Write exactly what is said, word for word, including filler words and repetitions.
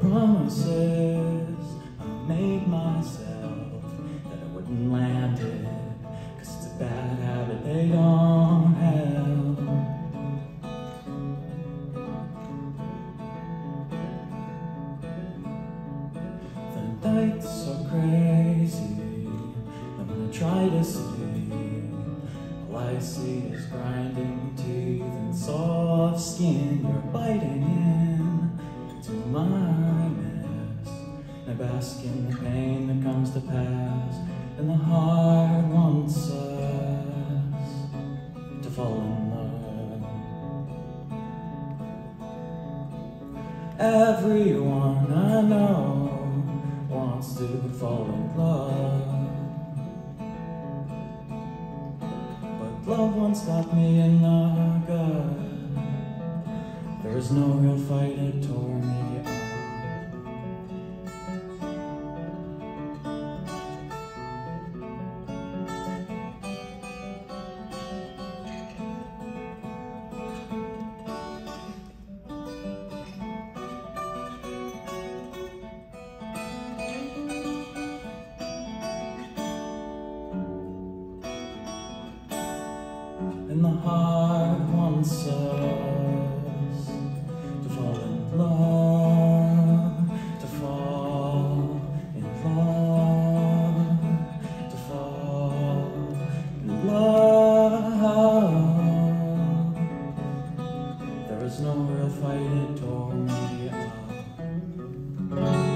promises I made myself that I wouldn't land it, 'cause it's a bad habit they don't have. The nights are crazy, I'm gonna try to sleep. All I see is grinding teeth and soft skin. You're biting into my mess. I bask in the pain that comes to pass, and the heart wants us to fall in love. Everyone I know wants to fall in love, but love once got me in the gut. There was no real fight, it tore me up. And the heart wants us to fall in love, to fall in love, to fall in love. There was no real fight, it tore me up.